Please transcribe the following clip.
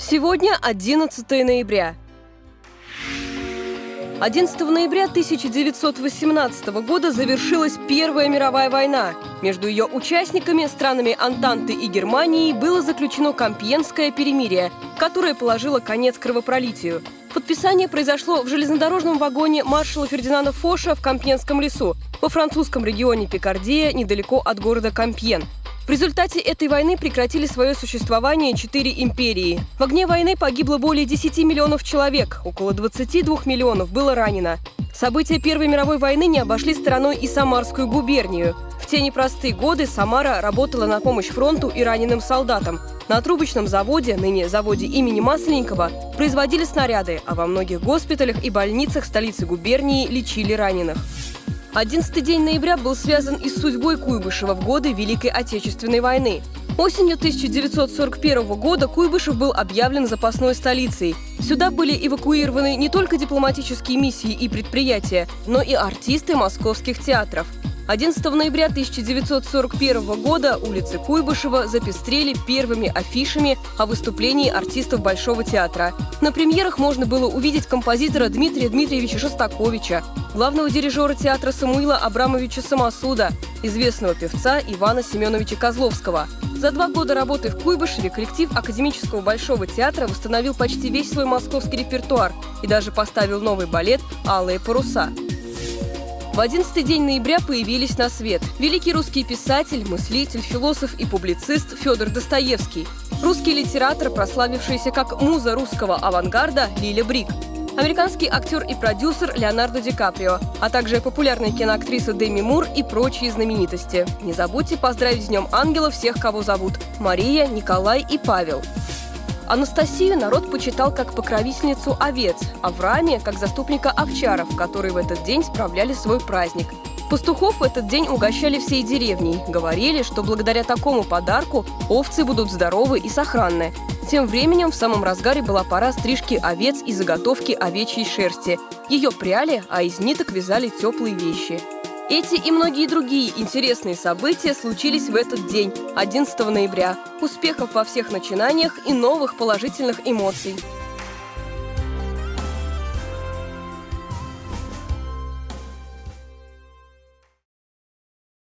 Сегодня 11 ноября. 11 ноября 1918 года завершилась Первая мировая война. Между ее участниками, странами Антанты и Германией, было заключено Компьенское перемирие, которое положило конец кровопролитию. Подписание произошло в железнодорожном вагоне маршала Фердинанда Фоша в Компьенском лесу, во французском регионе Пикардия, недалеко от города Компьен. В результате этой войны прекратили свое существование 4 империи. В огне войны погибло более 10 миллионов человек, около 22 миллионов было ранено. События Первой мировой войны не обошли стороной и Самарскую губернию. В те непростые годы Самара работала на помощь фронту и раненым солдатам. На трубочном заводе, ныне заводе имени Масленникова, производили снаряды, а во многих госпиталях и больницах столицы губернии лечили раненых. 11 день ноября был связан и с судьбой Куйбышева в годы Великой Отечественной войны. Осенью 1941 года Куйбышев был объявлен запасной столицей. Сюда были эвакуированы не только дипломатические миссии и предприятия, но и артисты московских театров. 11 ноября 1941 года улицы Куйбышева запестрели первыми афишами о выступлении артистов Большого театра. На премьерах можно было увидеть композитора Дмитрия Дмитриевича Шостаковича, главного дирижера театра Самуила Абрамовича Самосуда, известного певца Ивана Семеновича Козловского. За 2 года работы в Куйбышеве коллектив Академического Большого театра восстановил почти весь свой московский репертуар и даже поставил новый балет «Алые паруса». В 11-й день ноября появились на свет великий русский писатель, мыслитель, философ и публицист Федор Достоевский, русский литератор, прославившийся как муза русского авангарда Лиля Брик, американский актер и продюсер Леонардо Ди Каприо, а также популярная киноактриса Деми Мур и прочие знаменитости. Не забудьте поздравить с Днем Ангела всех, кого зовут Мария, Николай и Павел. Анастасию народ почитал как покровительницу овец, Авраамия как заступника овчаров, которые в этот день справляли свой праздник. Пастухов в этот день угощали всей деревней. Говорили, что благодаря такому подарку овцы будут здоровы и сохранны. Тем временем в самом разгаре была пора стрижки овец и заготовки овечьей шерсти. Ее пряли, а из ниток вязали теплые вещи. Эти и многие другие интересные события случились в этот день, 11 ноября. Успехов во всех начинаниях и новых положительных эмоций!